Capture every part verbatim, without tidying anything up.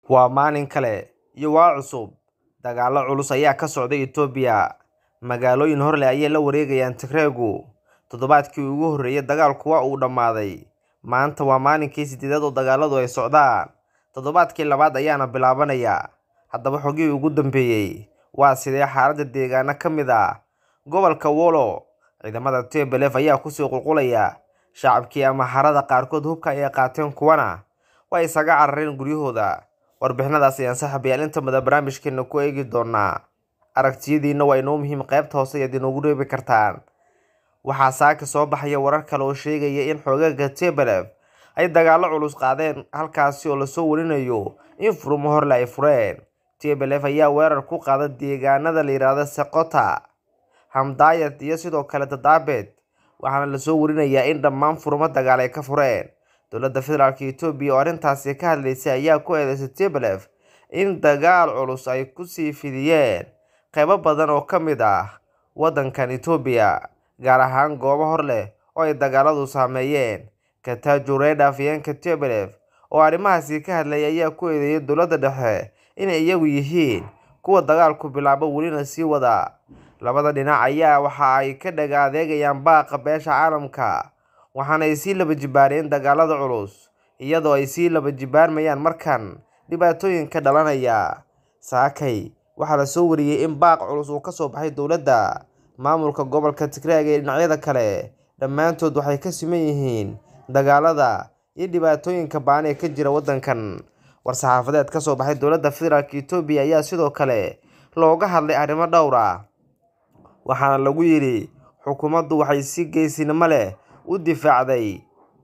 Waa maalin kale iyo waa cusub. Dagaalo culus ayaa ka socda Itoobiya. Magaalooyin hor leh ayay la wareegayaan Tigreegu. Toddobaadkii ugu horreeyay dagaalku waa uu dhammaaday. Maanta waa maalinkii sideedaad oo dagaaladu ay socdaan. Toddobaadkii labaad ayaana bilaabanaya. Haddaba xogii ugu dambeeyay waa sidee xaaladda deegaano ka mid ah gobolka Wollo. Ciidamada T P L F ayaa ku soo qulqulaya. Shacabkii ama xarada qaarkood hubka ay qaateen kuwana way isaga carareen guryahooda. Warbixinadaas ayaan saaxiibayaal inta mada barnaamijkeena ku eegi doonaa. Aragtiyadiina waa inoo muhiim qaybta hoose ee inoogu reebi kartaan. Waxaa saaka soo baxaya warar kale oo sheegaya in xoogagga T P L F ay dagaalo culus qaadeen halkaasi oo la soo warinayo in furmo hor la ay fureen. T P L F ayaa weerar ku qaaday deegaanada la yiraahdo Sekota, Hamdayat iyo sidoo kale Tadabet. Waxaana la soo warinayaa in dhammaan furmo dagaal ay ka fureen. Dowladda Federaalka Itoobiya oo arrintaasi ka hadlaysay ayaa ku eedeysay T P L F in dagaal culus ay ku sii fidiyeen qaybo badan oo ka mid ah waddankan Itoobiya, gaar ahaan goobo hor leh oo ay dagaaladu saameeyeen. Getachew Reda afhayeenka T P L F oo arrimahaasi ka hadlayay ayaa ku eedeeyay dowladda dhexe inay iyagu yihiin kuwa dagaalku bilaabo welina sii wada. Labada dhinac ayaa waxa ay ka dhaga adeegayaan baaqa beesha caalamka, waxaana ay sii laba jibaareen dagaalada culus, iyadoo ay sii laba jibaarmayaan markan dhibaatooyinka dhalanaya. Saakay waxaa la soo wariyay in baaq culus uu ka soo baxay dowladda, maamulka gobolka Tigreega iyo dhinacyada kale. Dhammaantood waxay ka siman yihiin dagaalada iyo dhibaatooyinka baan ee ka jira waddankan. War-saxaafadeed ka soo baxay dowladda Federaalka Itoobiya ayaa sidoo kale looga hadlay arrimo dhowr ah. Waxaana lagu yiri xukuumaddu waxay si geesinimo leh u difaacday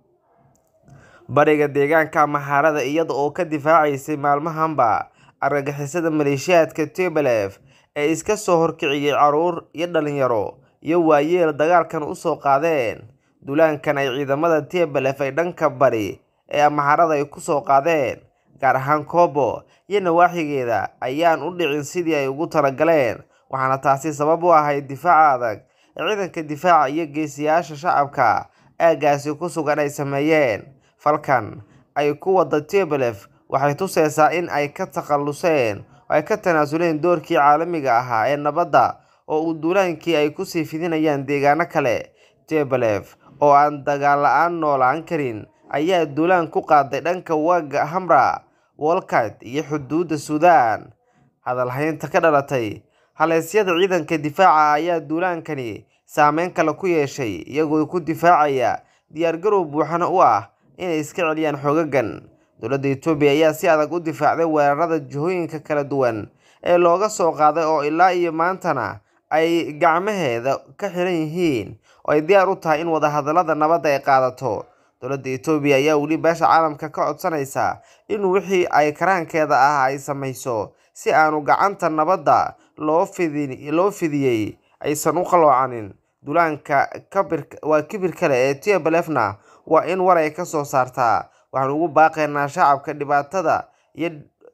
bariga deegaanka ama xarada iyada oo ka difaacaysay maalmahanba argagixisada maleeshiyaadka T P L F ee iska soo horkiciyay caruur iyo dhalinyaro iyo waayeel dagaalkan u soo qaadeen. Duulaankan ay ciidamada T P L F ay dhanka bari ee ama xarada ay ku soo qaadeen, gaar ahaan Kobo iyo nawaaxigeeda, ayaan u dhicin sidii ay ugu talagaleen. Waxaana taasi sabab u ahayd difaaca adag ee ciidanka difaaca iyo geesiyaasha shacabka aaggaasi ku sugan ay sameeyeen. Falkan ay ku wada T P L F waxay tusaysaa in ay ka takhaluseen oo ay ka tanaasuleen doorkii caalamiga ahaa ee nabadda oo uu duulaankii ay ku sii fidinayaan deegaano kale. T P L F oo aan dagaal la'aan noolaan karin ayaa duulaan ku qaaday dhanka Waaga Hamra, Wolkat iyo xuduudda Suudaan. Hadalhaynta ka dhalatay haleysyada ciidanka difaaca ayaa duulaankani saameyn kale ku yeeshay, iyagoo ku difaacaya diyaargarow buuxana u ah inay iska celiyaan xoogaggan. Dowladda Itoobiya ayaa si adag u difaacday weerarada jihooyinka kala duwan ee looga soo qaaday oo ilaa iyo maantana ay gacmaheeda ka xiran yihiin oo ay diyaar u tahay in wadahadallada nabadda ay qaadato. Dowladda Itoobiya ayaa weli beesha caalamka ka codsanaysa in wixii ay karaankeeda ah ay samayso si aanu gacanta nabadda loo fidin loo fidiyay aysan u qaloocanin. Duulaanka kabir waa kibir kale ee T P L F-na waa in war ay ka soo saartaa. Waxaan ugu baaqaynaa shacabka dhibaatada iyo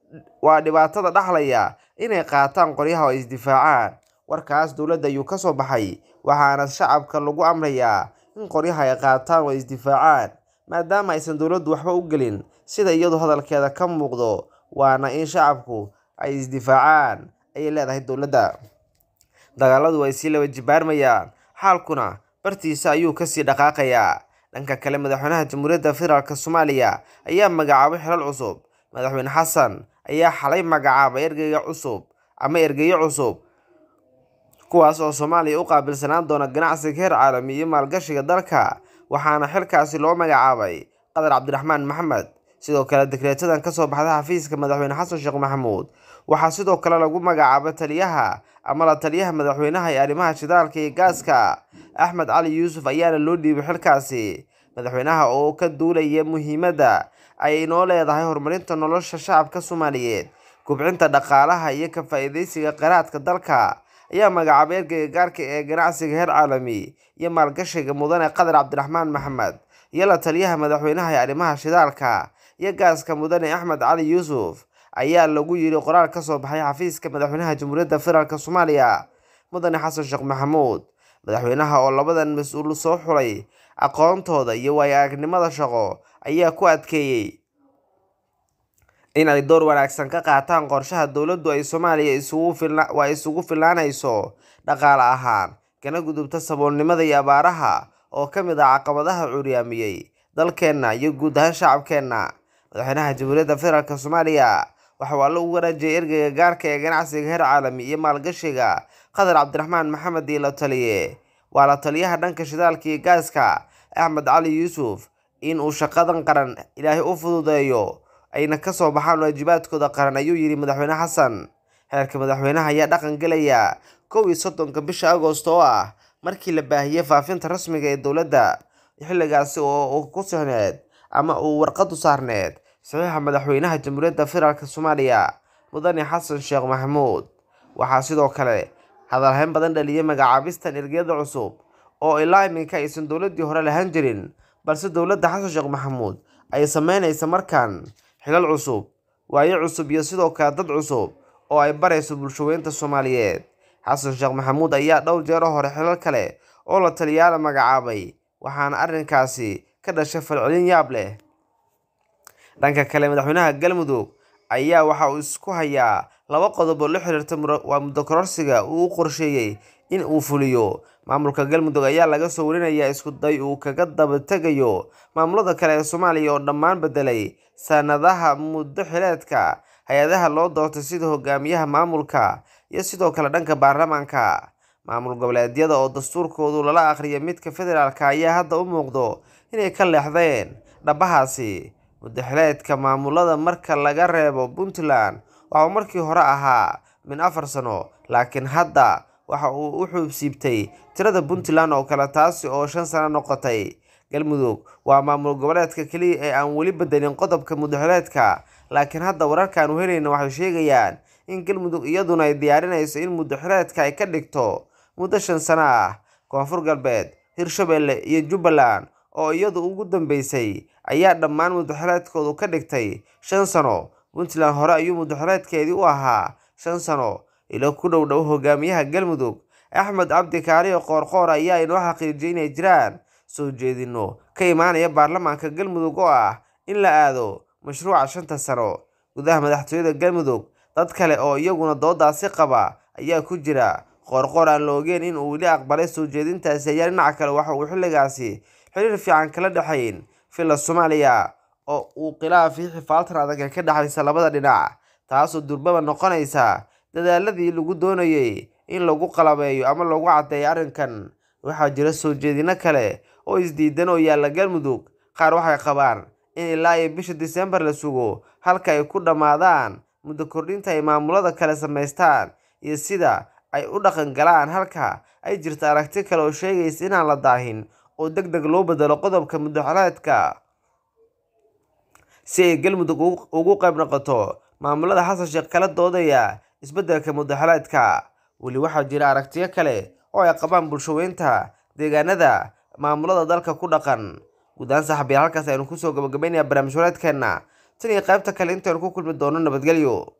waa dhibaatada dhaxlaya inay qaataan qoryaha oo isdifaacaan. Warkaas dowladda ayuu ka soo baxay, waxaana shacabka lagu amrayaa in qoryaha ay qaataan oo isdifaacaan, maadaama aysan dowladdu waxba u gelin sida iyadoo hadalkeeda ka muuqdo, waana in shacabku ay isdifaacaan ayay leedahay dowladda. Dagaaladu way sii laba jibaarmayaan, xaalkuna bartiisa ayuu ka sii dhaqaaqayaa. Dhanka kale, madaxweynaha Jamhuuriyadda Federaalka Soomaaliya ayaa magacaabay xilal cusub. Madaxweyne Xasan ayaa xalay magacaabay ergeyga cusub ama ergeyo cusub kuwaas oo Soomaaliya u qaabilsanaan doona ganacsiga heer caalami iyo maalgashiga dalka. Waxaana xilkaasi loo magacaabay Qadar Cabdiraxmaan Maxamed. Sidoo kale, dekreetadan ka soo baxday xafiiska madaxweyne Xasan Sheekh Maxamuud waxaa sidoo kale lagu magacaabay taliyaha ama la taliyaha madaxweynaha ee arrimaha shidaalka iyo gaaska Axmed Cali Yuusuf ayaana loo dhiibay xilkaasi. Madaxweynaha oo ka duulaya muhiimadda ay inoo leedahay horumarinta nolosha shacabka Soomaaliyeed, kobcinta dhaqaalaha iyo ka faa'iidaysiga kheyraadka dalka, ayaa magacaabay ergeyga gaarka ee ganacsiga heer caalami iyo maalgashiga mudane Qadar Cabdiraxmaan Maxamed iyo la taliyaha madaxweynaha ee arrimaha shidaalka iyo gaaska mudane Axmed Cali Yuusuf. Ayaa lagu yiri qoraal ka soo baxay xafiiska madaxweynaha Jamhuuriyadda Federaalka Soomaaliya mudane Xasan Sheekh Maxamuud. Madaxweynaha oo labadan mas'uul soo xulay aqoontooda iyo waayo-aragnimada shaqo ayaa ku adkeeyay in ay door wanaagsan ka qaataan qorshaha dowladdu ay Soomaaliya isugu filna waa isugu filaanayso dhaqaale ahaan kana gudubta saboolnimada iyo abaaraha oo ka mid ah caqabadaha curyaamiyay dalkeena iyo guud ahaan shacabkeena. Madaxweynaha Jamhuuriyadda Federaalka Soomaaliya waxa uu la waraajiyay ergeyga gaarka ee ganacsiga heer caalami iyo maalgashiga Qadar Cabdiraxmaan Maxamed iyo la taliye waa la taliyaha dhanka shidaalka iyo gaaska Axmed Cali Yuusuf in uu shaqadan qaran Ilaahay u fududeeyo ayna ka soo baxaan waajibaadkooda qaran ayuu yiri Madaxweyne Xasan. Xeerka madaxweynaha ayaa dhaqan galaya kow iyo soddonka bisha Agoosto oo ah markii la baahiyay faafinta rasmiga ee dowladda xilligaasi oo ku sahneed ama uu warqad u saarneed saxiixa madaxweynaha Jamhuuriyadda Federaalka Soomaaliya Mudane Xasan Sheekh Maxamuud. Waxaa sidoo kale hadalhayn badan dhaliyay magacaabistan ergeyada cusub oo ilaa iminka aysan dowladdii hore lahaan jirin, balse dowladda Xasan Sheekh Maxamuud ay sameynayso markan xilal cusub, waayo cusub iyo sidoo kale dad cusub oo ay barayso bulshooyinka Soomaaliyeed. Xasan Sheekh Maxamuud ayaa dhowr jeer hore xilal kale oo la taliyaal magacaabay, waxaana arrinkaasi ka dhashay falcelin yaab leh. Dhanka kale, madaxweynaha Galmudug ayaa waxa uu isku hayaa laba qodob oo la xiriirta waa muddo kororsiga uu u qorsheeyay in uu fuliyo. Maamulka Galmudug ayaa laga soo warinayaa isku day uu kaga daba tagayo maamulada kale ee Soomaaliya oo dhammaan bedelay sanadaha muddo xileedka hay'adaha loo doortay sida hogaamiyaha maamulka iyo sidoo kale dhanka baarlamaanka. Maamul goboleedyada oo dastuurkoodu lala akhriyay midka federaalka ayaa hadda u muuqdo inay ka leexdeen dhabahaasi. Muddo xileedka maamulada marka laga reebo Puntland waxa uu markii hore ahaa min afar sano, laakiin hadda waxa uu u xuubsiibtay tirada Puntland oo kale taasi oo shan sano noqotay. Galmudug waa maamul goboleedka kaliya ee aan weli bedelin qodobka muddo xileedka, laakiin hadda wararkan u helayna waxay sheegayaan in Galmudug iyaduna ay diyaarinayso in muddo xileedka ay ka dhigto muddo shan sano ah. Koonfur Galbeed, Hirshabelle iyo Jubbaland oo iyadu ugu dambeysay ayaa dhammaan muddo xileedkoodu ka dhigtay shan sano. Puntland hore ayuu muddo xileedkeedii u ahaa shan sano. Ilo ku dhow dhow hogaamiyaha Galmudug Axmed Cabdi Kaariyo Qoorqoor ayaa inoo xaqiijiyay inay jiraan soo jeedino ka imaanaya baarlamaanka Galmudug oo ah in la aado mashruuca shanta sano. Gudaha madaxtooyada Galmudug dad kale oo iyaguna doodaasi qaba ayaa ku jira. Qoorqoor aan la ogeyn in uu weli aqbalay soo jeedintaasi ayaa dhinaca kale waxa uu xilligaasi xiriir fiican kala dhaxayn fila Soomaaliya oo uu khilaaf iyo xifaaltan adag ka dhaxaysa labada dhinac, taasoo durbaba noqonaysa dadaaladii lagu doonayay in lagu qalabeeyo ama lagu cadeeyo arrinkan. Waxaa jira soo jeedino kale oo isdiidan oo yaalla Galmudug. Qaar waxay qabaan in ilaa iyo bisha December la sugo halka ay ku dhamaadaan muddo kordhinta ay maamulada kale sameystaan iyo sida ay u dhaqan galaan, halka ay jirto aragti kale oo sheegaysa inaan la daahin oo degdeg loo bedelo qodobka muddo xileedka si ay Galmudug ugu qayb noqoto maamulada Xasan Sheekh kala doodaya isbedelka muddo xileedka. Weli waxaa jira aragtiyo kale oo ay qabaan bulshooyinka deegaanada maamulada dalka ku dhaqan. Guud ahaan saaxiibayaal, halkaas aynu kusoo gabagabaynayaa barnaamij wareedkeena tan iyo qaybta kale intaanu ku kulmi doono. Nabadgelyo.